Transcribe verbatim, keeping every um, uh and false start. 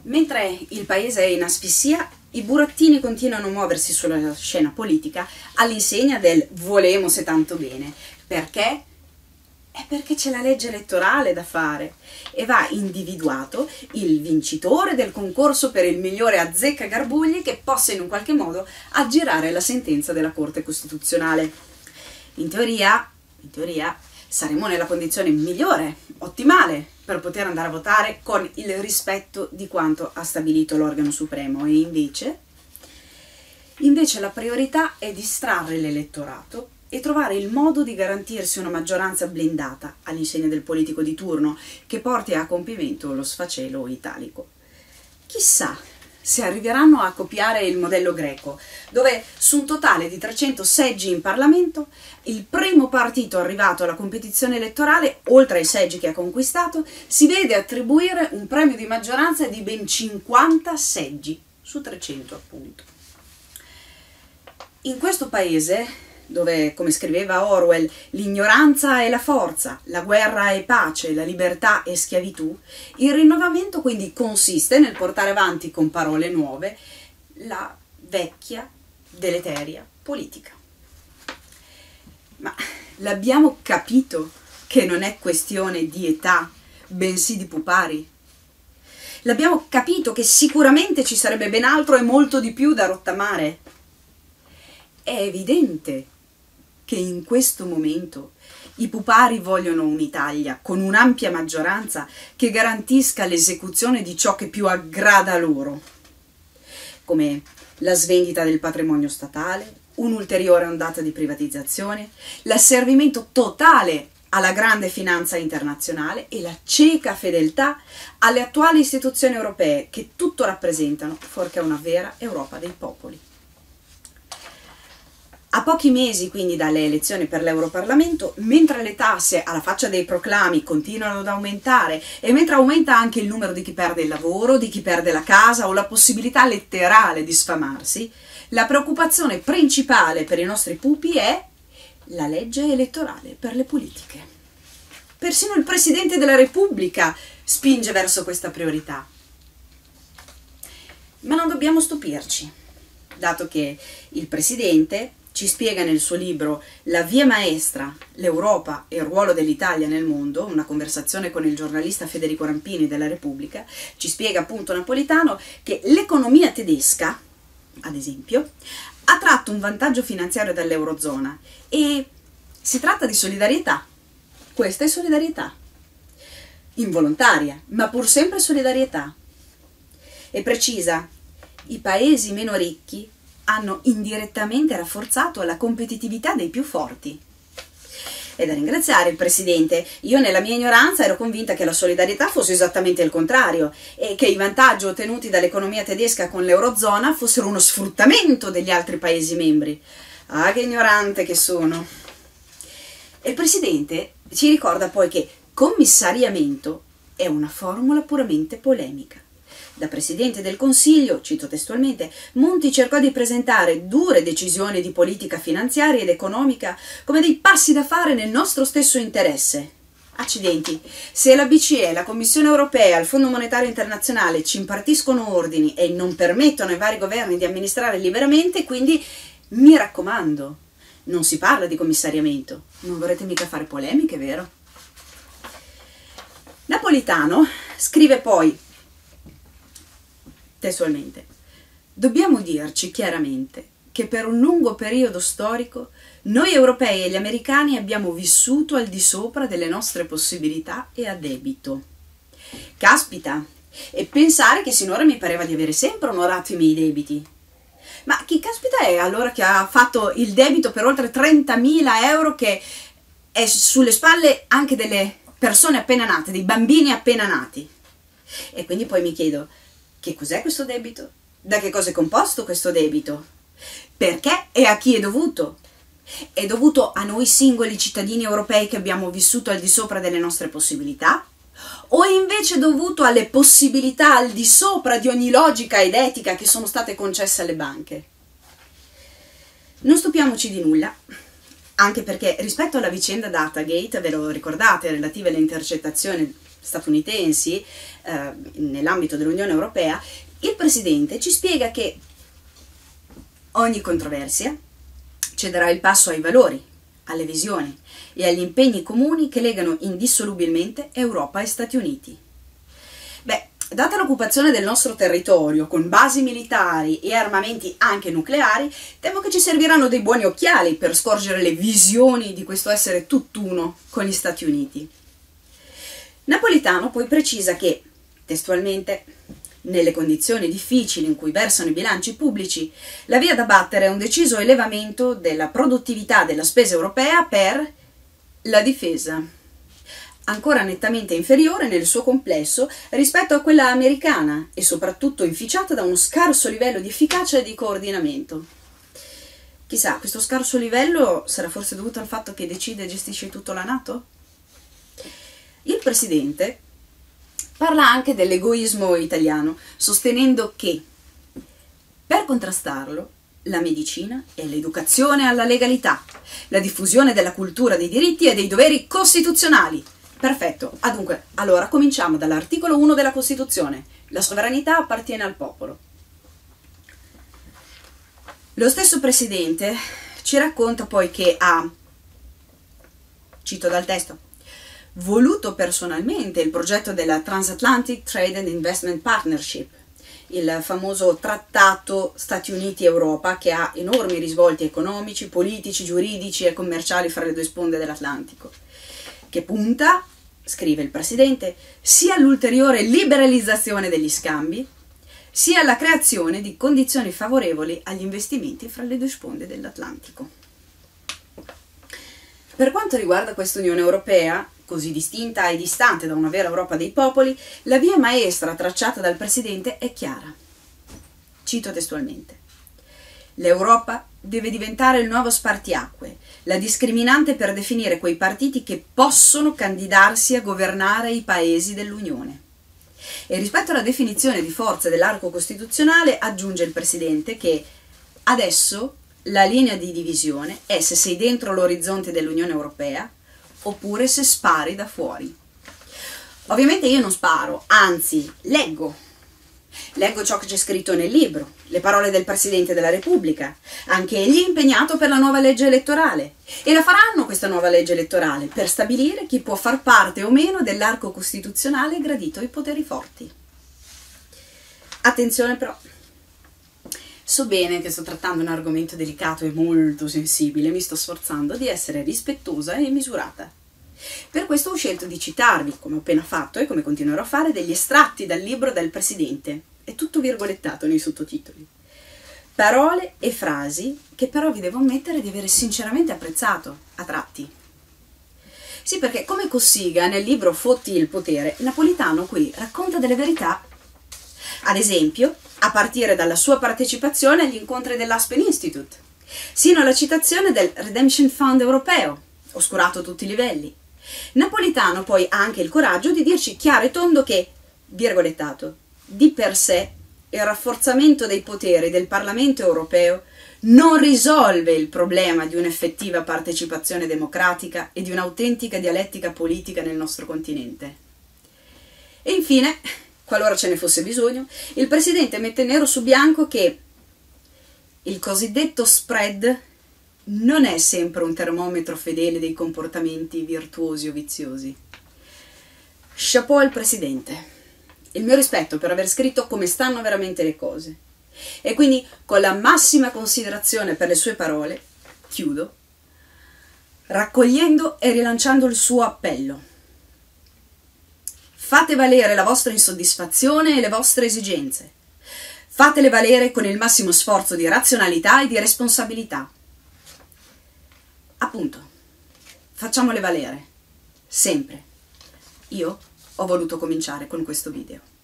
Mentre il paese è in asfissia, i burattini continuano a muoversi sulla scena politica all'insegna del volemo se tanto bene. Perché? È perché c'è la legge elettorale da fare e va individuato il vincitore del concorso per il migliore azzeccagarbugli che possa in un qualche modo aggirare la sentenza della Corte Costituzionale. In teoria, in teoria saremo nella condizione migliore, ottimale, per poter andare a votare con il rispetto di quanto ha stabilito l'organo supremo. E invece, invece la priorità è distrarre l'elettorato e trovare il modo di garantirsi una maggioranza blindata all'insegna del politico di turno che porti a compimento lo sfacelo italico. Chissà se arriveranno a copiare il modello greco, dove su un totale di trecento seggi in Parlamento, il primo partito arrivato alla competizione elettorale, oltre ai seggi che ha conquistato, si vede attribuire un premio di maggioranza di ben cinquanta seggi, su trecento appunto. In questo paese, dove, come scriveva Orwell, l'ignoranza è la forza, la guerra è pace, la libertà è schiavitù, il rinnovamento quindi consiste nel portare avanti con parole nuove la vecchia, deleteria politica. Ma l'abbiamo capito che non è questione di età, bensì di pupari? L'abbiamo capito che sicuramente ci sarebbe ben altro e molto di più da rottamare? È evidente che in questo momento i pupari vogliono un'Italia con un'ampia maggioranza che garantisca l'esecuzione di ciò che più aggrada loro, come la svendita del patrimonio statale, un'ulteriore ondata di privatizzazione, l'asservimento totale alla grande finanza internazionale e la cieca fedeltà alle attuali istituzioni europee che tutto rappresentano, fuorché una vera Europa dei popoli. A pochi mesi quindi dalle elezioni per l'Europarlamento, mentre le tasse alla faccia dei proclami continuano ad aumentare e mentre aumenta anche il numero di chi perde il lavoro, di chi perde la casa o la possibilità letterale di sfamarsi, la preoccupazione principale per i nostri pupi è la legge elettorale per le politiche. Persino il Presidente della Repubblica spinge verso questa priorità. Ma non dobbiamo stupirci, dato che il Presidente ci spiega nel suo libro La via maestra, l'Europa e il ruolo dell'Italia nel mondo, una conversazione con il giornalista Federico Rampini della Repubblica, ci spiega appunto Napolitano che l'economia tedesca, ad esempio, ha tratto un vantaggio finanziario dall'Eurozona e si tratta di solidarietà. Questa è solidarietà. Involontaria, ma pur sempre solidarietà. E precisa, i paesi meno ricchi hanno indirettamente rafforzato la competitività dei più forti. È da ringraziare il Presidente. Io nella mia ignoranza ero convinta che la solidarietà fosse esattamente il contrario e che i vantaggi ottenuti dall'economia tedesca con l'Eurozona fossero uno sfruttamento degli altri Paesi membri. Ah, che ignorante che sono! E il Presidente ci ricorda poi che commissariamento è una formula puramente polemica. Da Presidente del Consiglio, cito testualmente, Monti cercò di presentare dure decisioni di politica finanziaria ed economica come dei passi da fare nel nostro stesso interesse. Accidenti, se la B C E, la Commissione Europea, il Fondo Monetario Internazionale ci impartiscono ordini e non permettono ai vari governi di amministrare liberamente, quindi mi raccomando, non si parla di commissariamento. Non vorrete mica fare polemiche, vero? Napolitano scrive poi testualmente: dobbiamo dirci chiaramente che per un lungo periodo storico noi europei e gli americani abbiamo vissuto al di sopra delle nostre possibilità e a debito. Caspita, e pensare che sinora mi pareva di avere sempre onorato i miei debiti. Ma chi caspita è allora che ha fatto il debito per oltre trentamila euro che è sulle spalle anche delle persone appena nate, dei bambini appena nati? E quindi poi mi chiedo, che cos'è questo debito? Da che cosa è composto questo debito? Perché e a chi è dovuto? È dovuto a noi singoli cittadini europei che abbiamo vissuto al di sopra delle nostre possibilità? O è invece dovuto alle possibilità al di sopra di ogni logica ed etica che sono state concesse alle banche? Non stupiamoci di nulla. anche perché rispetto alla vicenda Datagate, ve lo ricordate, relative alle intercettazioni statunitensi eh, nell'ambito dell'Unione Europea, il Presidente ci spiega che ogni controversia cederà il passo ai valori, alle visioni e agli impegni comuni che legano indissolubilmente Europa e Stati Uniti. Beh, data l'occupazione del nostro territorio con basi militari e armamenti anche nucleari, temo che ci serviranno dei buoni occhiali per scorgere le visioni di questo essere tutt'uno con gli Stati Uniti. Napolitano poi precisa che, testualmente, nelle condizioni difficili in cui versano i bilanci pubblici, la via da battere è un deciso elevamento della produttività della spesa europea per la difesa, ancora nettamente inferiore nel suo complesso rispetto a quella americana e soprattutto inficiata da uno scarso livello di efficacia e di coordinamento. Chissà, questo scarso livello sarà forse dovuto al fatto che decide e gestisce tutto la NATO? Il Presidente parla anche dell'egoismo italiano, sostenendo che per contrastarlo la medicina e l'educazione alla legalità, la diffusione della cultura dei diritti e dei doveri costituzionali. Perfetto, adunque, allora cominciamo dall'articolo uno della Costituzione. La sovranità appartiene al popolo. Lo stesso Presidente ci racconta poi che ha, cito dal testo, voluto personalmente il progetto della Transatlantic Trade and Investment Partnership, il famoso trattato Stati Uniti-Europa che ha enormi risvolti economici, politici, giuridici e commerciali fra le due sponde dell'Atlantico, che punta, scrive il Presidente, sia all'ulteriore liberalizzazione degli scambi, sia alla creazione di condizioni favorevoli agli investimenti fra le due sponde dell'Atlantico. Per quanto riguarda questa Unione Europea, così distinta e distante da una vera Europa dei popoli, la via maestra tracciata dal Presidente è chiara. Cito testualmente: l'Europa deve diventare il nuovo spartiacque, la discriminante per definire quei partiti che possono candidarsi a governare i paesi dell'Unione. E rispetto alla definizione di forze dell'arco costituzionale aggiunge il Presidente che adesso la linea di divisione è se sei dentro l'orizzonte dell'Unione Europea oppure se spari da fuori. Ovviamente io non sparo, anzi leggo. Leggo ciò che c'è scritto nel libro, le parole del Presidente della Repubblica. Anche egli è impegnato per la nuova legge elettorale. E la faranno questa nuova legge elettorale per stabilire chi può far parte o meno dell'arco costituzionale gradito ai poteri forti. Attenzione però. So bene che sto trattando un argomento delicato e molto sensibile, mi sto sforzando di essere rispettosa e misurata. Per questo ho scelto di citarvi, come ho appena fatto e come continuerò a fare, degli estratti dal libro del Presidente. È tutto virgolettato nei sottotitoli. Parole e frasi che però vi devo ammettere di avere sinceramente apprezzato, a tratti. Sì, perché come Cossiga nel libro Fotti il potere, Napolitano qui racconta delle verità. Ad esempio, a partire dalla sua partecipazione agli incontri dell'Aspen Institute, sino alla citazione del Redemption Fund europeo, oscurato a tutti i livelli. Napolitano poi ha anche il coraggio di dirci chiaro e tondo che, virgolettato, di per sé il rafforzamento dei poteri del Parlamento europeo non risolve il problema di un'effettiva partecipazione democratica e di un'autentica dialettica politica nel nostro continente. E infine, qualora ce ne fosse bisogno, il Presidente mette nero su bianco che il cosiddetto spread non è sempre un termometro fedele dei comportamenti virtuosi o viziosi. Chapeau al Presidente. Il mio rispetto per aver scritto come stanno veramente le cose. E quindi, con la massima considerazione per le sue parole, chiudo, raccogliendo e rilanciando il suo appello. Fate valere la vostra insoddisfazione e le vostre esigenze. Fatele valere con il massimo sforzo di razionalità e di responsabilità. Appunto, facciamole valere, sempre. Io ho voluto cominciare con questo video.